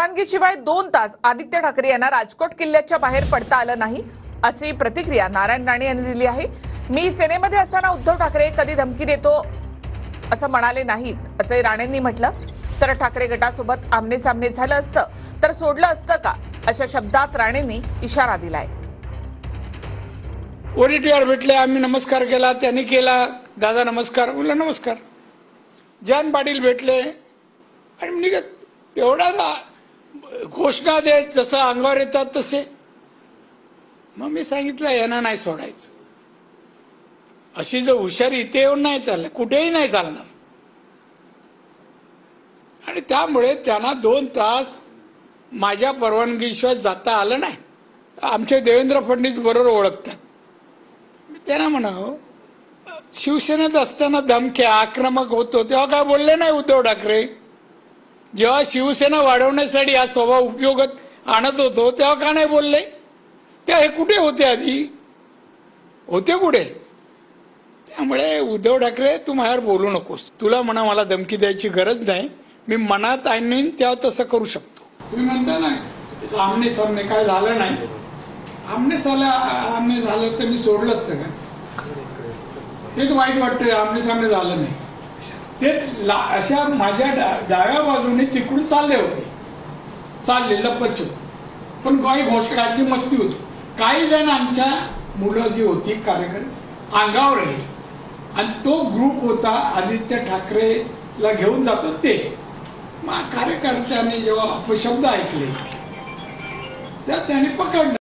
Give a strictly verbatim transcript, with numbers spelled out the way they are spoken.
परवानगीशिवाय दोन तास आदित्य ठाकरे यांना राजकोट किल्ल्याच्या बाहेर पडता आलं नाही, अशी प्रतिक्रिया नारायण राणे यांनी दिली आहे। मी सेनेमध्ये असताना उद्धव ठाकरे कधी धमकी देतो असं म्हणाले नाहीत, असे राणेंनी म्हटलं। तर ठाकरे गटासोबत आमने सामने झालं असतं तर सोडलं असतं का, अशा शब्दात राणेंनी इशारा दिलाय। ओरिटीआर भेटले, आम्ही नमस्कार केला, त्यांनी केला, दादा नमस्कार बोलला, नमस्कार। जान पाटील भेटले आणि निघत तेवढा घोषणा देत जसं अंगावर येतात तसे। मग मी सांगितलं यांना नाही सोडायचं, अशी जो हुशारी इथे येऊन नाही चाललं, कुठेही नाही चालणार। आणि त्यामुळे त्यांना दोन तास माझ्या परवानगीशिवाय जाता आलं नाही। आमचे देवेंद्र फडणवीस बरोबर ओळखतात। त्यांना म्हणावं, शिवसेनेत असताना धमक्या आक्रमक होतो तेव्हा काय बोलले नाही उद्धव ठाकरे? जेव्हा शिवसेना वाढवण्यासाठी हा स्वभाव उपयोगात आणत होतो तेव्हा का नाही बोलले? त्या हे कुठे होते, आधी होते कुठे? त्यामुळे उद्धव ठाकरे तू माझ्यावर बोलू नकोस, तुला म्हणा मला धमकी द्यायची गरज नाही, मी मनात आणीन तेव्हा तसं करू शकतो। तुम्ही म्हणता ना आमने सामने काय झालं नाही, आमने साला आमने झालं तर मी सोडलं असतं का? तेच वाईट वाटतंय, आमने सामने झालं नाही ते। अशा माझ्या डाव्या बाजूने तिकडून चालले होते, चालले लपछप, पण काही घोषणाची मस्ती होती। काही जण आमच्या मुलं जी होती कार्यकर्ते अंगावर राहील आणि तो ग्रुप होता आदित्य ठाकरेला घेऊन जातो ते। मग कार्यकर्त्यांनी जेव्हा अपशब्द ऐकले तर त्यांनी पकडलं।